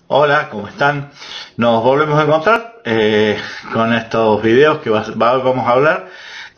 Hola, ¿cómo están? Nos volvemos a encontrar con estos videos que vamos a hablar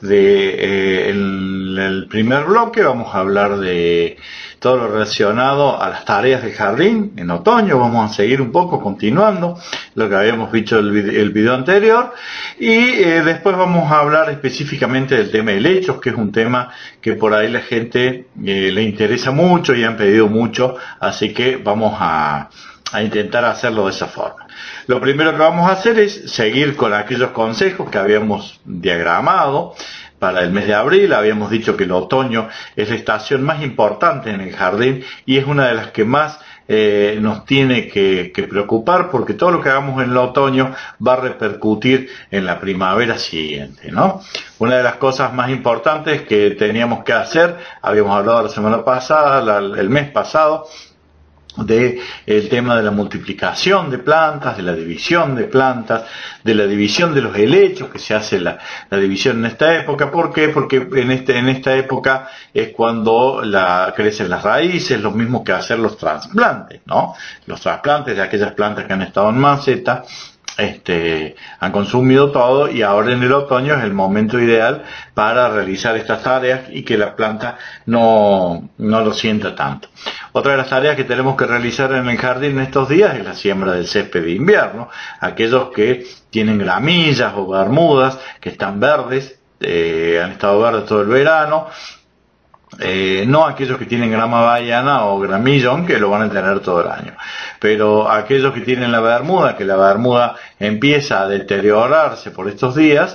de el primer bloque. Vamos a hablar de todo lo relacionado a las tareas de jardín en otoño. Vamos a seguir un poco continuando lo que habíamos visto el video anterior, y después vamos a hablar específicamente del tema de helechos, que es un tema que por ahí la gente le interesa mucho y han pedido mucho, así que vamos a intentar hacerlo de esa forma. Lo primero que vamos a hacer es seguir con aquellos consejos que habíamos diagramado para el mes de abril. Habíamos dicho que el otoño es la estación más importante en el jardín y es una de las que más nos tiene que preocupar, porque todo lo que hagamos en el otoño va a repercutir en la primavera siguiente, ¿no? Una de las cosas más importantes que teníamos que hacer, habíamos hablado la semana pasada, el mes pasado, de el tema de la multiplicación de plantas, de la división de plantas, de la división de los helechos, que se hace la división en esta época. ¿Por qué? Porque en esta época es cuando crecen las raíces, lo mismo que hacer los trasplantes, ¿no? Los trasplantes de aquellas plantas que han estado en maceta, han consumido todo, y ahora en el otoño es el momento ideal para realizar estas tareas y que la planta no lo sienta tanto. Otra de las tareas que tenemos que realizar en el jardín en estos días es la siembra del césped de invierno. Aquellos que tienen gramillas o bermudas que están verdes, han estado verdes todo el verano. No aquellos que tienen grama bahiana o gramillón, que lo van a tener todo el año, pero aquellos que tienen la bermuda, que la bermuda empieza a deteriorarse por estos días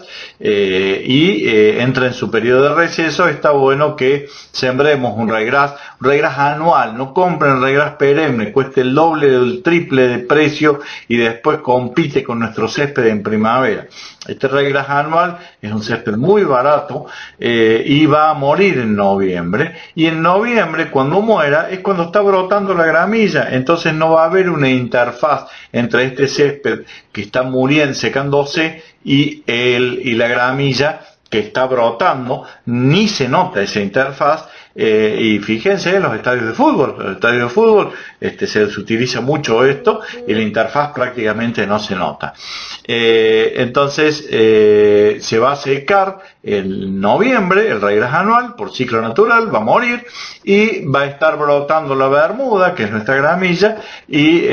y entra en su periodo de receso, está bueno que sembremos un ryegrass anual. No compren ryegrass perenne, cueste el doble o el triple de precio y después compite con nuestro césped en primavera. Este ryegrass anual es un césped muy barato y va a morir en noviembre. Y en noviembre, cuando muera, es cuando está brotando la gramilla. Entonces no va a haber una interfaz entre este césped que está muriendo, secándose, y la gramilla que está brotando. Ni se nota esa interfaz. Y fíjense en los estadios de fútbol. En los estadios de fútbol se utiliza mucho esto y la interfaz prácticamente no se nota. Entonces se va a secar en noviembre el ryegrass anual por ciclo natural, va a morir y va a estar brotando la bermuda, que es nuestra gramilla, y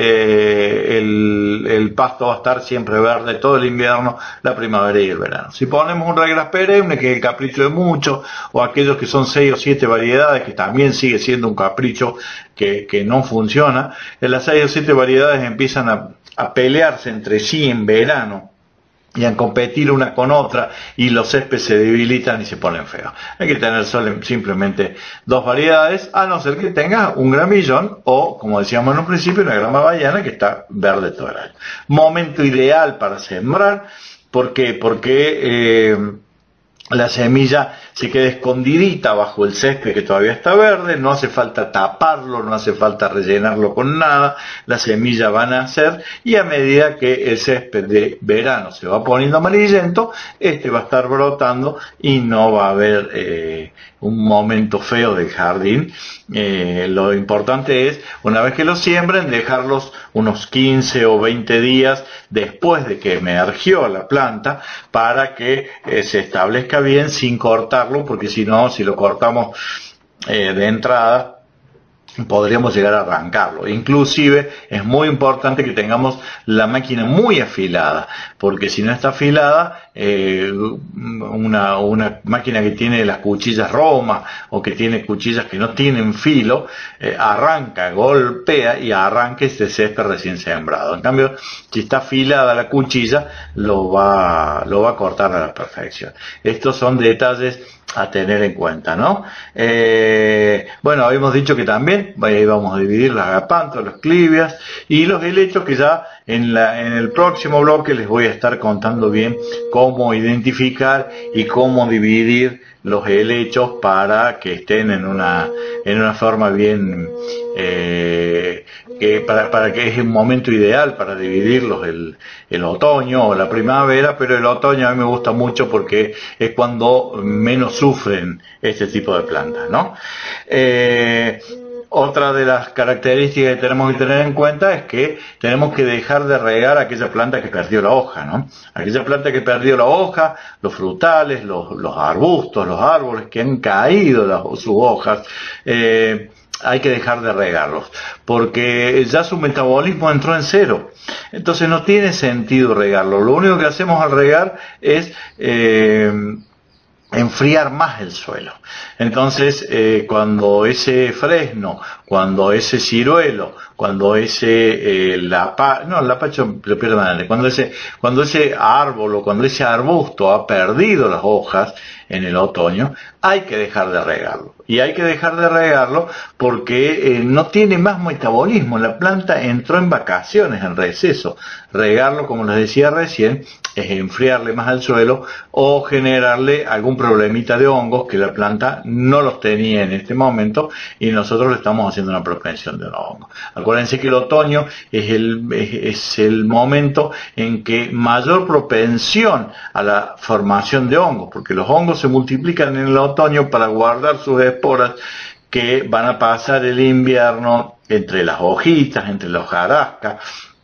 el pasto va a estar siempre verde todo el invierno, la primavera y el verano. Si ponemos un ryegrass perenne, que es el capricho de muchos, o aquellos que son 6 o 7 variedades, que también sigue siendo un capricho que no funciona, en las 6 o 7 variedades empiezan a pelearse entre sí en verano y a competir una con otra, y los céspedes se debilitan y se ponen feos. Hay que tener simplemente 2 variedades, a no ser que tenga un gramillón o, como decíamos en un principio, una grama bahiana que está verde todo el año. Momento ideal para sembrar. ¿Por qué? Porque la semilla se queda escondidita bajo el césped que todavía está verde, no hace falta taparlo, no hace falta rellenarlo con nada, la semilla va a nacer, y a medida que el césped de verano se va poniendo amarillento, va a estar brotando y no va a haber un momento feo del jardín. Lo importante es, una vez que los siembren, dejarlos unos 15 o 20 días después de que emergió la planta, para que se establezca bien sin cortarlo, porque si no, si lo cortamos de entrada, podríamos llegar a arrancarlo. Inclusive es muy importante que tengamos la máquina muy afilada, porque si no está afilada, una máquina que tiene las cuchillas romas o que tiene cuchillas que no tienen filo, arranca, golpea y arranca este césped recién sembrado. En cambio, si está afilada la cuchilla, lo va a cortar a la perfección. Estos son detalles a tener en cuenta, ¿no? Bueno, habíamos dicho que también vamos a dividir los agapantos, los clivias y los helechos, que ya en el próximo bloque les voy a estar contando bien cómo identificar y cómo dividir los helechos para que estén en una forma bien, para que es un momento ideal para dividirlos el otoño o la primavera. Pero el otoño a mí me gusta mucho porque es cuando menos sufren este tipo de plantas, ¿no? Otra de las características que tenemos que tener en cuenta es que tenemos que dejar de regar aquella planta que perdió la hoja, ¿no? Aquella planta que perdió la hoja, los frutales, los arbustos, los árboles que han caído sus hojas, hay que dejar de regarlos, porque ya su metabolismo entró en cero. Entonces no tiene sentido regarlo. Lo único que hacemos al regar es enfriar más el suelo. Entonces, cuando ese fresno, cuando ese ciruelo, cuando ese lapacho lo pierde más grande, cuando ese árbol o cuando ese arbusto ha perdido las hojas en el otoño, hay que dejar de regarlo. Y hay que dejar de regarlo porque no tiene más metabolismo. La planta entró en vacaciones, en receso. Regarlo, como les decía recién, es enfriarle más al suelo o generarle algún problemita de hongos que la planta no los tenía en este momento y nosotros le estamos haciendo una propensión de los hongos. Acuérdense que el otoño es el momento en que mayor propensión a la formación de hongos, porque los hongos se multiplican en el otoño para guardar sus esporas que van a pasar el invierno entre las hojitas, entre la hojarasca,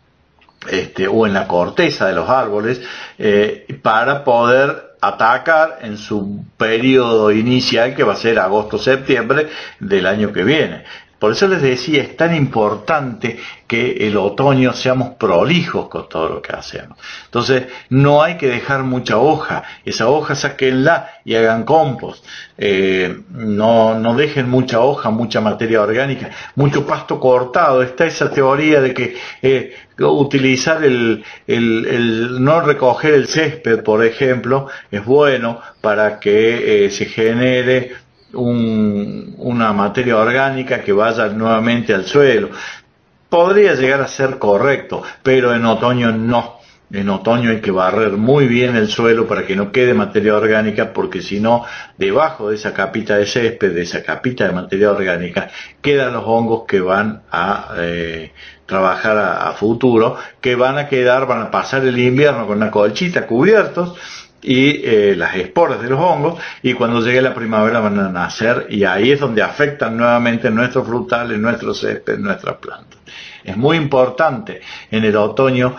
o en la corteza de los árboles, para poder atacar en su periodo inicial, que va a ser agosto-septiembre del año que viene. Por eso les decía, es tan importante que el otoño seamos prolijos con todo lo que hacemos. Entonces, no hay que dejar mucha hoja. Esa hoja sáquenla y hagan compost. No dejen mucha hoja, mucha materia orgánica, mucho pasto cortado. Está esa teoría de que utilizar no recoger el césped, por ejemplo, es bueno para que se genere una materia orgánica que vaya nuevamente al suelo. Podría llegar a ser correcto, pero en otoño no. En otoño hay que barrer muy bien el suelo para que no quede materia orgánica, porque si no, debajo de esa capita de césped, de esa capita de materia orgánica, quedan los hongos que van a trabajar a futuro, que van a pasar el invierno con una colchita cubiertos, y las esporas de los hongos, y cuando llegue la primavera van a nacer, y ahí es donde afectan nuevamente nuestros frutales, nuestros céspedes, nuestras plantas. Es muy importante en el otoño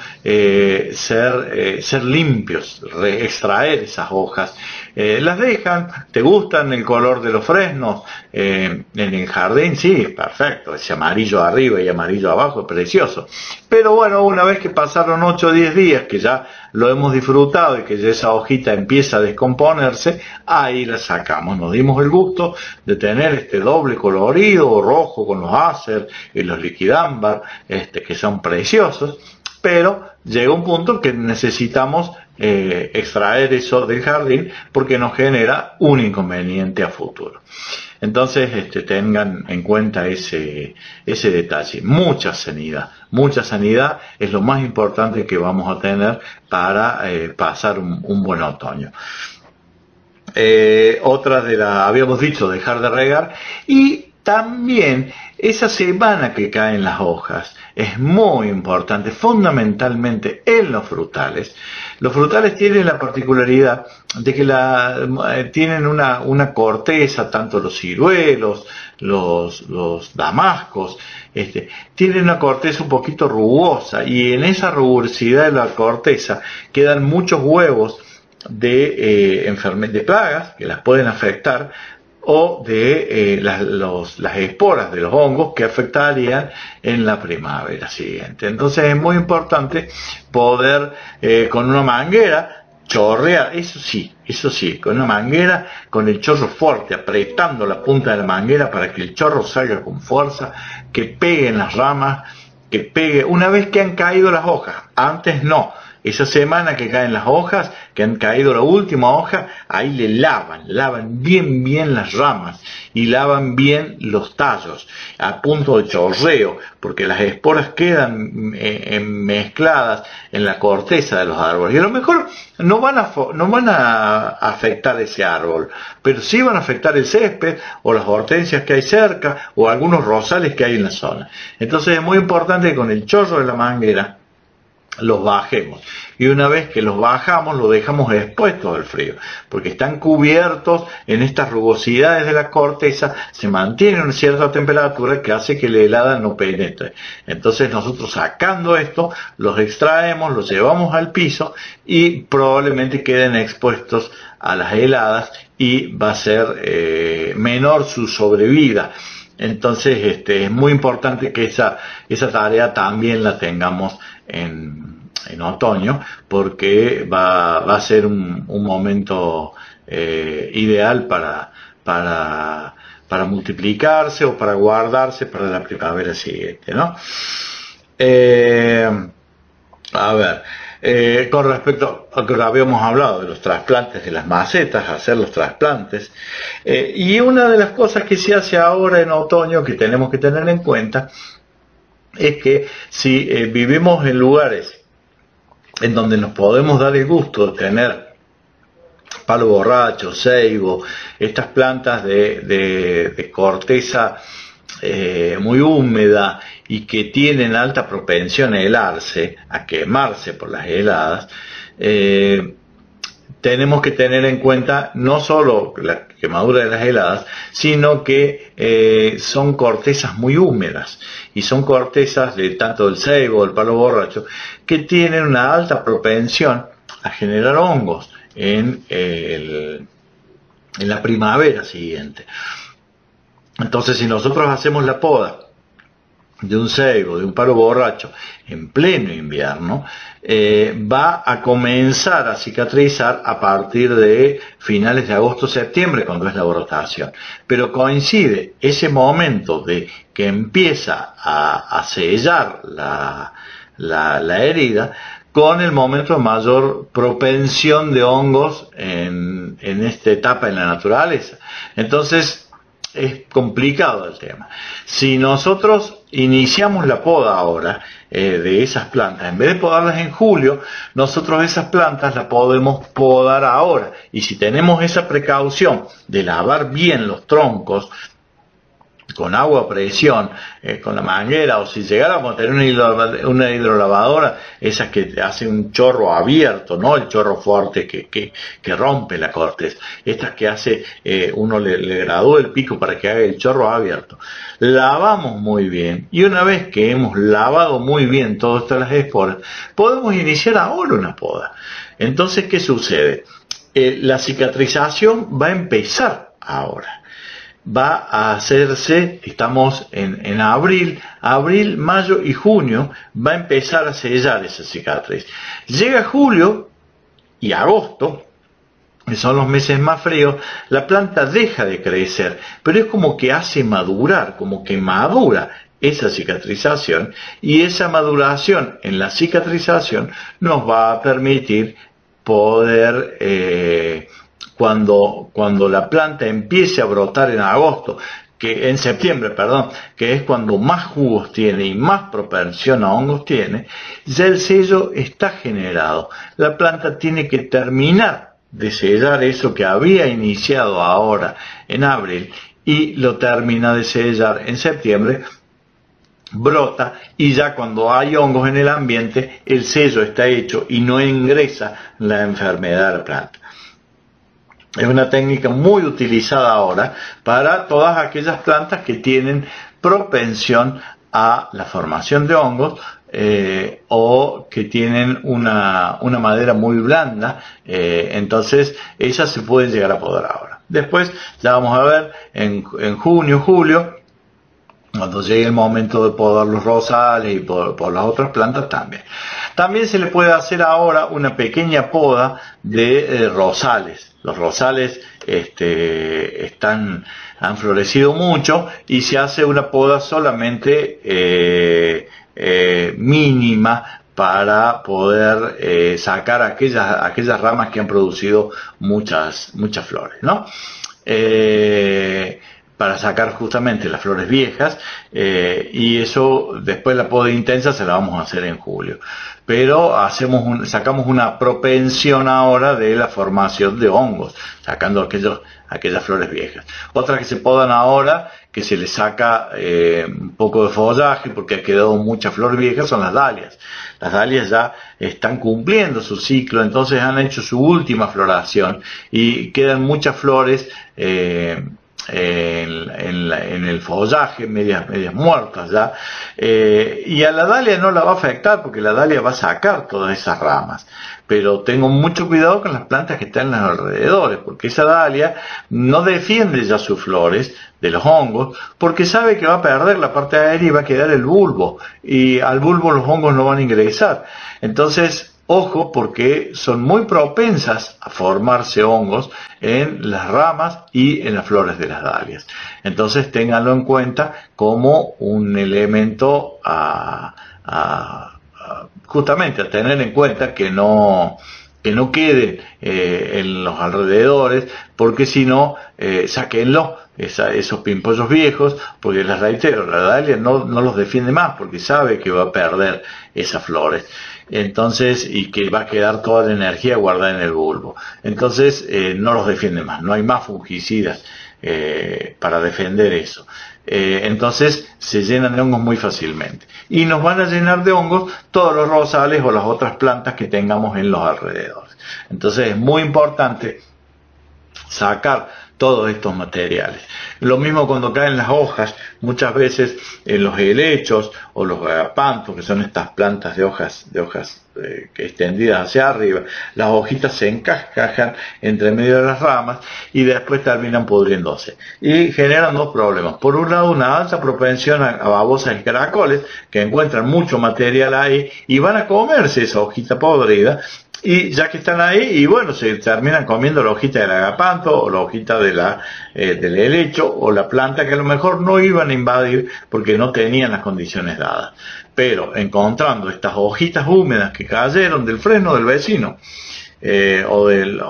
ser limpios, extraer esas hojas. Las dejan, ¿te gustan el color de los fresnos? En el jardín, sí, perfecto, ese amarillo arriba y amarillo abajo es precioso. Pero bueno, una vez que pasaron 8 o 10 días, que ya lo hemos disfrutado y que ya esa hojita empieza a descomponerse, ahí la sacamos. Nos dimos el gusto de tener este doble colorido, rojo con los acer y los liquidámbar, que son preciosos, pero llega un punto que necesitamos extraer eso del jardín porque nos genera un inconveniente a futuro. Entonces tengan en cuenta ese detalle. Mucha sanidad es lo más importante que vamos a tener para pasar un buen otoño. Habíamos dicho dejar de regar, y también esa semana que caen las hojas es muy importante, fundamentalmente en los frutales. Los frutales tienen la particularidad de que tienen una corteza, tanto los ciruelos, los damascos, tienen una corteza un poquito rugosa, y en esa rugosidad de la corteza quedan muchos huevos de plagas que las pueden afectar, o de las esporas de los hongos que afectarían en la primavera siguiente. Entonces es muy importante poder con una manguera chorrear, eso sí, con una manguera, con el chorro fuerte, apretando la punta de la manguera para que el chorro salga con fuerza, que pegue en las ramas, que pegue una vez que han caído las hojas. Antes no. Esa semana que caen las hojas, que han caído la última hoja, ahí le lavan bien las ramas y lavan bien los tallos a punto de chorreo, porque las esporas quedan mezcladas en la corteza de los árboles, y a lo mejor no van a afectar ese árbol, pero sí van a afectar el césped o las hortensias que hay cerca o algunos rosales que hay en la zona. Entonces es muy importante que con el chorro de la manguera los bajemos. Y una vez que los bajamos, los dejamos expuestos al frío, porque están cubiertos en estas rugosidades de la corteza, se mantiene una cierta temperatura que hace que la helada no penetre. Entonces nosotros, sacando esto, los extraemos, los llevamos al piso y probablemente queden expuestos a las heladas y va a ser menor su sobrevida. Entonces es muy importante que esa tarea también la tengamos en otoño, porque va a ser un momento ideal para multiplicarse o para guardarse para la primavera siguiente, ¿no? A ver, con respecto a que habíamos hablado de los trasplantes de las macetas, hacer los trasplantes, y una de las cosas que se hace ahora en otoño que tenemos que tener en cuenta es que si vivimos en lugares en donde nos podemos dar el gusto de tener palo borracho, ceibo, estas plantas de corteza muy húmeda y que tienen alta propensión a helarse, a quemarse por las heladas, tenemos que tener en cuenta no solo la quemadura de las heladas, sino que son cortezas muy húmedas, y son cortezas de tanto del ceibo, del palo borracho, que tienen una alta propensión a generar hongos en la primavera siguiente. Entonces, si nosotros hacemos la poda de un ceibo, de un palo borracho, en pleno invierno, va a comenzar a cicatrizar a partir de finales de agosto-septiembre, cuando es la brotación. Pero coincide ese momento de que empieza a sellar la herida con el momento de mayor propensión de hongos en esta etapa en la naturaleza. Entonces, es complicado el tema. Si nosotros iniciamos la poda ahora de esas plantas, en vez de podarlas en julio, nosotros esas plantas las podemos podar ahora. Y si tenemos esa precaución de lavar bien los troncos con agua a presión, con la manguera, o si llegáramos a tener una hidrolavadora, esas que hace un chorro abierto, no el chorro fuerte que rompe la corteza, estas que hace, uno le gradúa el pico para que haga el chorro abierto. Lavamos muy bien, y una vez que hemos lavado muy bien todas estas esporas, podemos iniciar ahora una poda. Entonces, ¿qué sucede? La cicatrización va a empezar ahora. Va a hacerse, estamos en abril, mayo y junio, va a empezar a sellar esa cicatriz. Llega julio y agosto, que son los meses más fríos, la planta deja de crecer, pero es como que hace madurar, como que madura esa cicatrización, y esa maduración en la cicatrización nos va a permitir poder, cuando la planta empiece a brotar en septiembre, que es cuando más jugos tiene y más propensión a hongos tiene, ya el sello está generado. La planta tiene que terminar de sellar eso que había iniciado ahora en abril, y lo termina de sellar en septiembre, brota, y ya cuando hay hongos en el ambiente, el sello está hecho y no ingresa la enfermedad a la planta. Es una técnica muy utilizada ahora para todas aquellas plantas que tienen propensión a la formación de hongos, o que tienen una madera muy blanda, entonces esas se pueden llegar a podar ahora. Después ya vamos a ver en junio, julio, cuando llegue el momento de podar los rosales y por las otras plantas también. También se le puede hacer ahora una pequeña poda de rosales. Los rosales han florecido mucho, y se hace una poda solamente mínima para poder sacar aquellas ramas que han producido muchas flores, ¿no? Para sacar justamente las flores viejas, y eso después la poda intensa se la vamos a hacer en julio. Pero sacamos una propensión ahora de la formación de hongos, sacando aquellas flores viejas. Otras que se podan ahora, que se les saca poco de follaje porque ha quedado mucha flor vieja, son las dalias. Las dalias ya están cumpliendo su ciclo, entonces han hecho su última floración y quedan muchas flores en el follaje, medias muertas ya, y a la dalia no la va a afectar porque la dalia va a sacar todas esas ramas, pero tengo mucho cuidado con las plantas que están en los alrededores, porque esa dalia no defiende ya sus flores de los hongos, porque sabe que va a perder la parte aérea y va a quedar el bulbo, y al bulbo los hongos no van a ingresar. Entonces, ojo, porque son muy propensas a formarse hongos en las ramas y en las flores de las dalias. Entonces, ténganlo en cuenta como un elemento justamente a tener en cuenta que no queden en los alrededores, porque si no, sáquenlo, esos pimpollos viejos, porque les reitero, la dalia no los defiende más, porque sabe que va a perder esas flores. Entonces, y que va a quedar toda la energía guardada en el bulbo. Entonces, no los defiende más, no hay más fungicidas para defender eso. Entonces se llenan de hongos muy fácilmente y nos van a llenar de hongos todos los rosales o las otras plantas que tengamos en los alrededores. Entonces es muy importante sacar todos estos materiales. Lo mismo cuando caen las hojas, muchas veces en los helechos o los agapantos, que son estas plantas de hojas extendidas hacia arriba, las hojitas se encajan entre medio de las ramas y después terminan pudriéndose y generan dos problemas. Por un lado, una alta propensión a babosas y caracoles que encuentran mucho material ahí y van a comerse esa hojita podrida. Y ya que están ahí, y bueno, se terminan comiendo la hojita del agapanto o la hojita del helecho o la planta que a lo mejor no iban a invadir porque no tenían las condiciones dadas. Pero encontrando estas hojitas húmedas que cayeron del fresno del vecino, o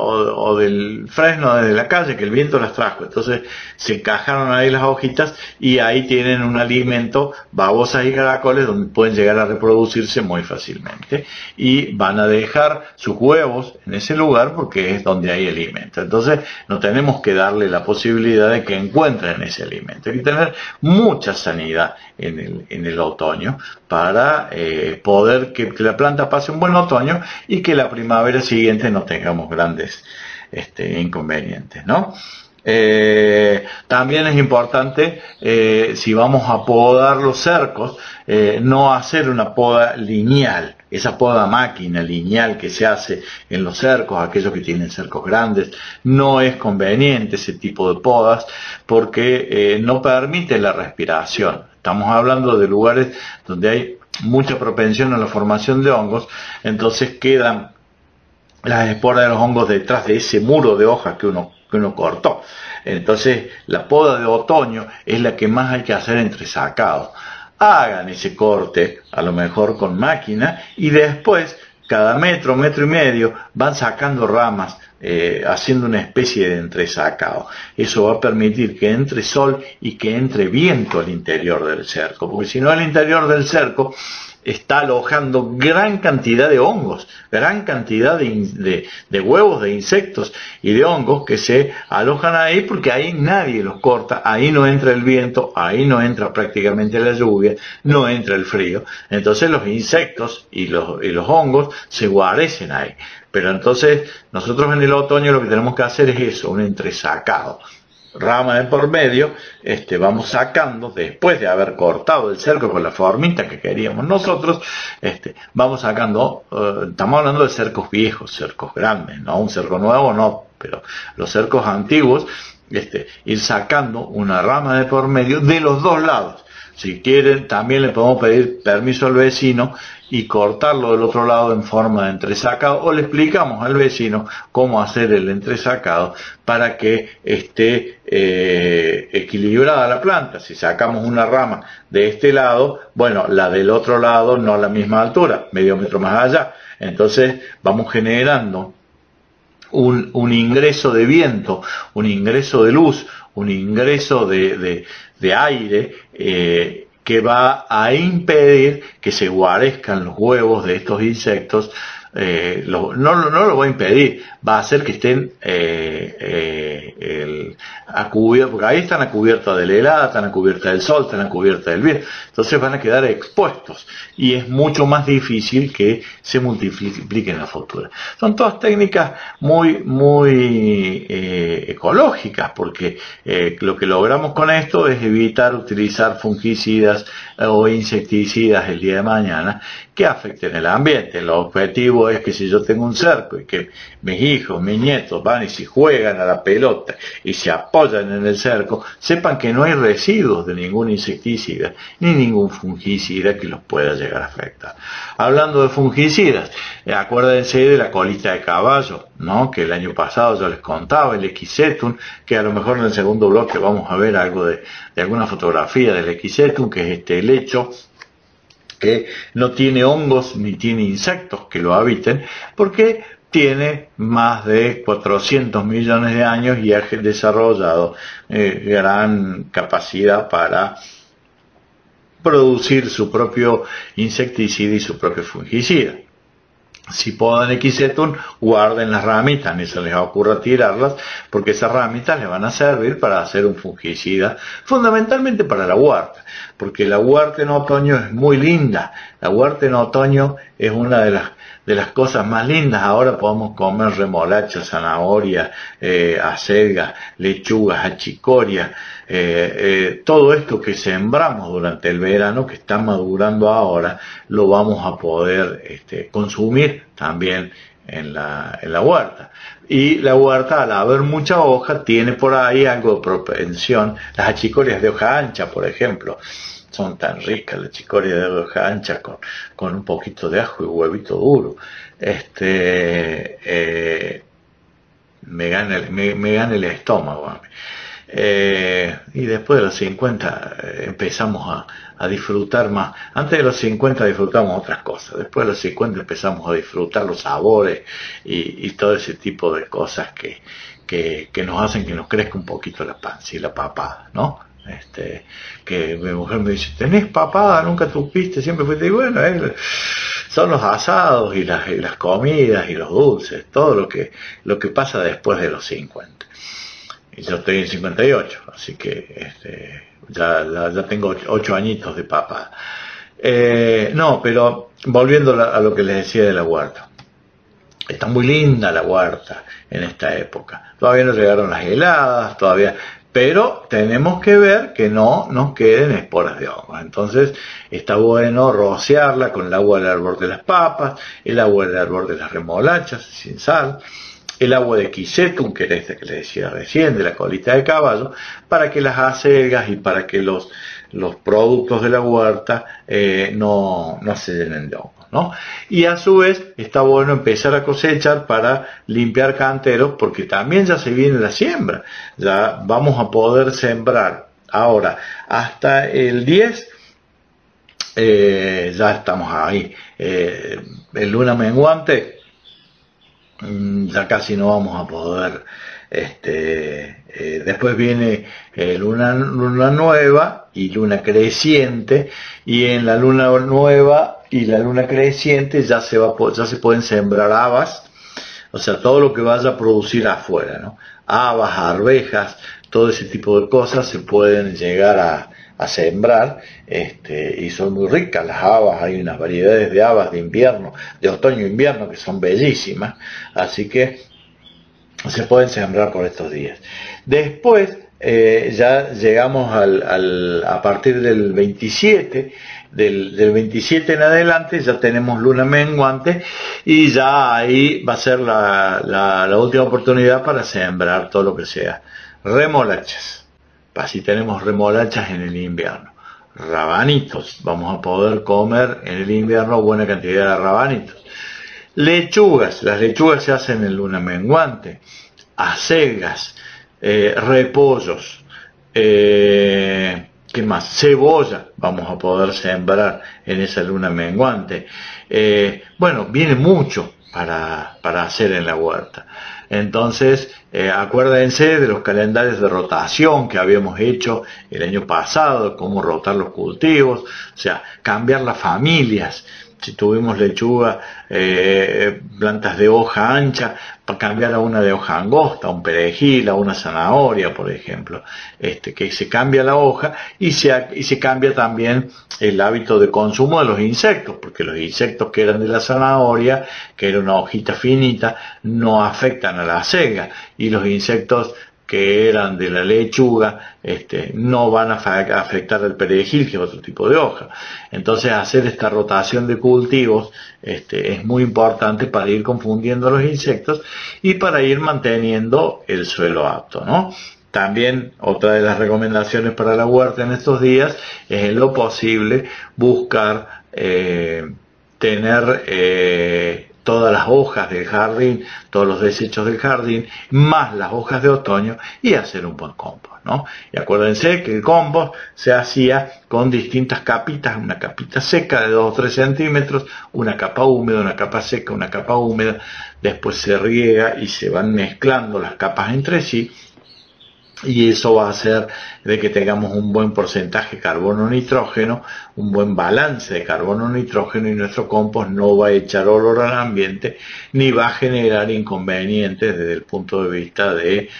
del fresno desde la calle que el viento las trajo, entonces se encajaron ahí las hojitas y ahí tienen un alimento, babosas y caracoles, donde pueden llegar a reproducirse muy fácilmente y van a dejar sus huevos en ese lugar porque es donde hay alimento. Entonces no tenemos que darle la posibilidad de que encuentren ese alimento. Hay que tener mucha sanidad en el otoño para poder que la planta pase un buen otoño y que la primavera siguiente no tengamos grandes inconvenientes, ¿no? También es importante, si vamos a podar los cercos, no hacer una poda lineal. Esa poda máquina lineal que se hace en los cercos, aquellos que tienen cercos grandes, no es conveniente ese tipo de podas porque no permite la respiración. Estamos hablando de lugares donde hay mucha propensión a la formación de hongos, entonces quedan las esporas de los hongos detrás de ese muro de hojas que uno cortó. Entonces la poda de otoño es la que más hay que hacer entre sacados. Hagan ese corte, a lo mejor con máquina, y después, cada metro y medio, van sacando ramas, haciendo una especie de entresacado. Eso va a permitir que entre sol y que entre viento al interior del cerco, porque si no, al interior del cerco está alojando gran cantidad de hongos, gran cantidad de huevos de insectos y de hongos que se alojan ahí porque ahí nadie los corta, ahí no entra el viento, ahí no entra prácticamente la lluvia, no entra el frío. Entonces los insectos y los hongos se guarecen ahí. Pero entonces nosotros en el otoño lo que tenemos que hacer es eso, un entresacado. Rama de por medio, vamos sacando, después de haber cortado el cerco con la formita que queríamos nosotros, vamos sacando, estamos hablando de cercos viejos, cercos grandes, no un cerco nuevo, no, pero los cercos antiguos, ir sacando una rama de por medio de los dos lados. Si quieren, también le podemos pedir permiso al vecino y cortarlo del otro lado en forma de entresacado, o le explicamos al vecino cómo hacer el entresacado para que esté equilibrada la planta. Si sacamos una rama de este lado, bueno, la del otro lado no a la misma altura, medio metro más allá. Entonces vamos generando un ingreso de viento, un ingreso de luz, un ingreso de aire que va a impedir que se guarezcan los huevos de estos insectos no lo va a impedir, va a hacer que estén a cubierta, porque ahí están a cubierta de la helada, están a cubierta del sol, están a cubierta del viento, entonces van a quedar expuestos y es mucho más difícil que se multipliquen en la futura. Son todas técnicas muy ecológicas, porque lo que logramos con esto es evitar utilizar fungicidas o insecticidas el día de mañana que afecten el ambiente. El objetivo es que si yo tengo un cerco y que mis hijos, mis nietos van y si juegan a la pelota y se apoyan en el cerco, sepan que no hay residuos de ningún insecticida ni ningún fungicida que los pueda llegar a afectar. Hablando de fungicidas, acuérdense de la colita de caballo, ¿no? Que el año pasado yo les contaba, el Equisetum, que a lo mejor en el segundo bloque vamos a ver algo de alguna fotografía del Equisetum, que es este helecho que no tiene hongos ni tiene insectos que lo habiten, porque tiene más de 400 millones de años y ha desarrollado gran capacidad para producir su propio insecticida y su propio fungicida. Si podan Equisetum, guarden las ramitas, ni se les ocurra tirarlas, porque esas ramitas les van a servir para hacer un fungicida, fundamentalmente para la huerta, porque la huerta en otoño es muy linda. La huerta en otoño es una de las cosas más lindas. Ahora podemos comer remolacha, zanahoria, acelga, lechugas, achicoria, todo esto que sembramos durante el verano, que está madurando ahora, lo vamos a poder consumir también en la huerta. Y la huerta, al haber mucha hoja, tiene por ahí algo de propensión. Las achicorias de hoja ancha, por ejemplo, son tan ricas, las achicorias de hoja ancha con un poquito de ajo y huevito duro. Me gana el estómago. Y después de los 50 empezamos a disfrutar más. Antes de los 50 disfrutamos otras cosas, después de los 50 empezamos a disfrutar los sabores y todo ese tipo de cosas que nos hacen que nos crezca un poquito la panza y la papada, ¿no? Que mi mujer me dice, ¿tenés papada? ¿Nunca tuviste? Siempre fuiste. Y bueno, son los asados y las comidas y los dulces, todo lo que pasa después de los 50. Y yo estoy en 58, así que ya tengo 8 añitos de papada. No, pero volviendo a lo que les decía de la huerta. Está muy linda la huerta en esta época. Todavía no llegaron las heladas, pero tenemos que ver que no nos queden esporas de hongos. Entonces está bueno rociarla con el agua del árbol de las papas, el agua del árbol de las remolachas sin sal, el agua de Equisetum, que era esta que les decía recién, de la colita de caballo, para que las acelgas y para que los productos de la huerta no se llenen de hongos, ¿no? Y a su vez está bueno empezar a cosechar para limpiar canteros, porque también ya se viene la siembra. Ya vamos a poder sembrar ahora hasta el 10. Ya estamos ahí. El luna menguante ya casi no vamos a poder. Después viene luna nueva y luna creciente, y en la luna nueva y la luna creciente ya se pueden sembrar habas, o sea, todo lo que vaya a producir afuera, ¿no? Habas, arvejas, todo ese tipo de cosas se pueden llegar a sembrar, y son muy ricas las habas. Hay unas variedades de habas de invierno, de otoño e invierno, que son bellísimas, así que se pueden sembrar por estos días. Después ya llegamos a partir del 27, del 27 en adelante ya tenemos luna menguante, y ya ahí va a ser la última oportunidad para sembrar todo lo que sea remolachas. Así tenemos remolachas en el invierno. Rabanitos, vamos a poder comer en el invierno buena cantidad de rabanitos. Lechugas, las lechugas se hacen en luna menguante. Acelgas, repollos, ¿qué más? Cebolla vamos a poder sembrar en esa luna menguante. Bueno, viene mucho para hacer en la huerta. Entonces, acuérdense de los calendarios de rotación que habíamos hecho el año pasado, cómo rotar los cultivos, o sea, cambiar las familias. si tuvimos lechuga, plantas de hoja ancha, para cambiar a una de hoja angosta, a un perejil, a una zanahoria, por ejemplo, que se cambia la hoja y se cambia también el hábito de consumo de los insectos, porque los insectos que eran de la zanahoria, que era una hojita finita, no afectan a la sega, y los insectos que eran de la lechuga, no van a afectar al perejil, que es otro tipo de hoja. Entonces, hacer esta rotación de cultivos, es muy importante para ir confundiendo los insectos y para ir manteniendo el suelo apto, ¿no? También otra de las recomendaciones para la huerta en estos días es, en lo posible, buscar tener todas las hojas del jardín, todos los desechos del jardín, más las hojas de otoño, y hacer un buen compost, ¿no? Y acuérdense que el compost se hacía con distintas capitas, una capita seca de 2 o 3 centímetros, una capa húmeda, una capa seca, una capa húmeda, después se riega y se van mezclando las capas entre sí, y eso va a hacer de que tengamos un buen porcentaje de carbono-nitrógeno, un buen balance de carbono-nitrógeno, y nuestro compost no va a echar olor al ambiente ni va a generar inconvenientes desde el punto de vista de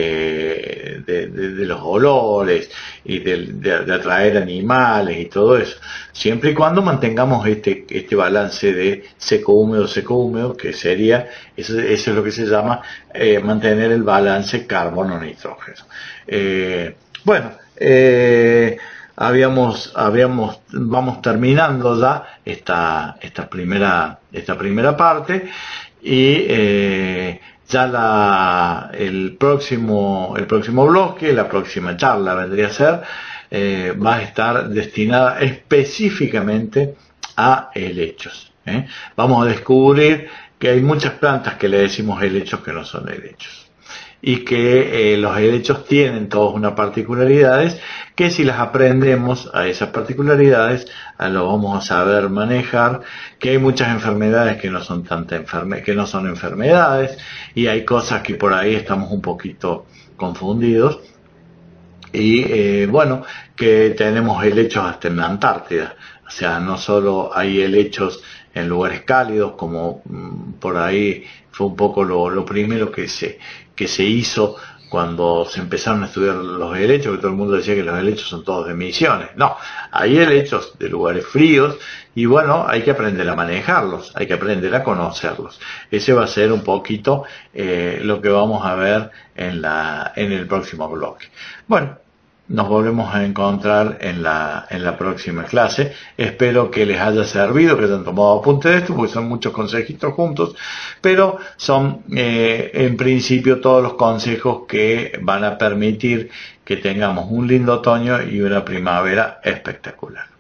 los olores y de atraer animales y todo eso, siempre y cuando mantengamos este balance de seco-húmedo, que sería, eso es lo que se llama mantener el balance carbono-nitrógeno. Vamos terminando ya esta primera parte, y ya el próximo bloque, la próxima charla vendría a ser, va a estar destinada específicamente a helechos. Vamos a descubrir que hay muchas plantas que le decimos helechos que no son helechos, y que los helechos tienen todas unas particularidades que, si las aprendemos a esas particularidades, lo vamos a saber manejar, que hay muchas enfermedades que no son que no son enfermedades, y hay cosas que por ahí estamos un poquito confundidos, y que tenemos helechos hasta en la Antártida. O sea, no solo hay helechos en lugares cálidos, como por ahí fue un poco lo primero que se hizo cuando se empezaron a estudiar los helechos, que todo el mundo decía que los helechos son todos de Misiones. No, hay helechos de lugares fríos, y hay que aprender a manejarlos, hay que aprender a conocerlos. Ese va a ser un poquito lo que vamos a ver en el próximo bloque. Nos volvemos a encontrar en la próxima clase. Espero que les haya servido, que hayan tomado apunte de esto, porque son muchos consejitos juntos, pero son en principio todos los consejos que van a permitir que tengamos un lindo otoño y una primavera espectacular.